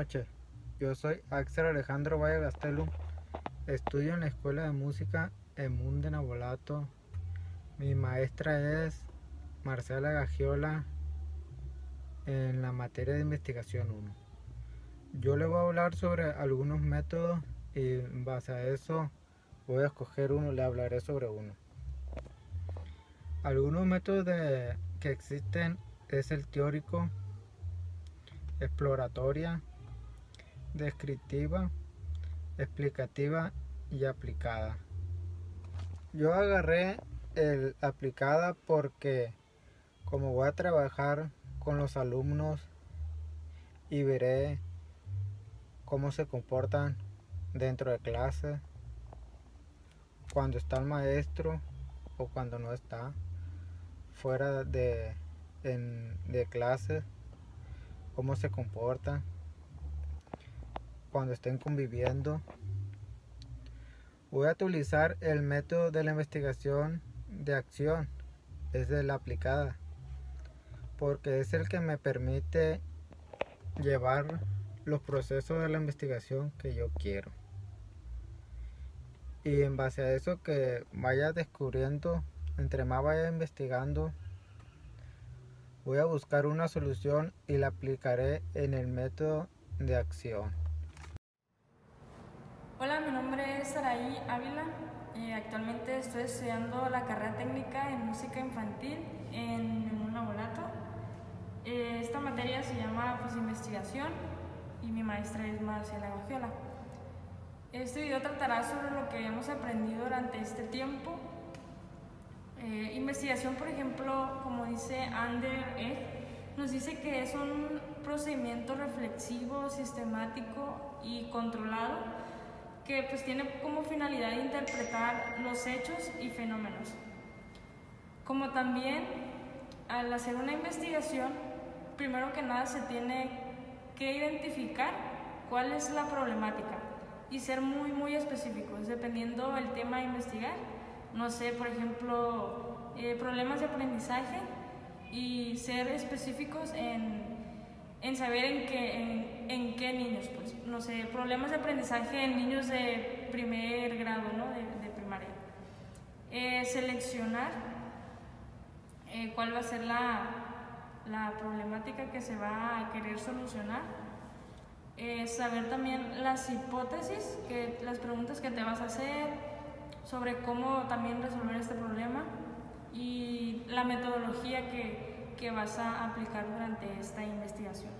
noches. Yo soy Axel Alejandro Valle Gastelum. Estudio en la Escuela de Música Emun Nabolato. Mi maestra es Marcela Gagiola en la materia de investigación 1. Yo le voy a hablar sobre algunos métodos y en base a eso voy a escoger uno, le hablaré sobre uno. Algunos métodos que existen es el teórico, exploratoria, descriptiva, explicativa y aplicada. Yo agarré el aplicada porque como voy a trabajar con los alumnos y veré cómo se comportan dentro de clase, cuando está el maestro o cuando no está, fuera de clase, cómo se comportan, cuando estén conviviendo. Voy a utilizar el método de la investigación de acción, es de la aplicada, porque es el que me permite llevar los procesos de la investigación que yo quiero. Y en base a eso que vaya descubriendo, entre más vaya investigando, voy a buscar una solución y la aplicaré en el método de acción. Hola, mi nombre es Saraí Ávila. Actualmente estoy estudiando la carrera técnica en música infantil en un laboratorio. Esta materia se llama investigación y mi maestra es Marcela Gagiola. Este video tratará sobre lo que hemos aprendido durante este tiempo. Investigación, por ejemplo, como dice Ander nos dice que es un procedimiento reflexivo, sistemático y controlado que pues tiene como finalidad interpretar los hechos y fenómenos. Como también al hacer una investigación, primero que nada se tiene que identificar cuál es la problemática y ser muy específicos dependiendo del tema a investigar. No sé, por ejemplo, problemas de aprendizaje, y ser específicos en saber en qué niños, pues, no sé, problemas de aprendizaje en niños de primer grado, ¿no? de primaria. Seleccionar cuál va a ser la problemática que se va a querer solucionar. Saber también las hipótesis, las preguntas que te vas a hacer sobre cómo también resolver este problema y la metodología que vas a aplicar durante esta investigación.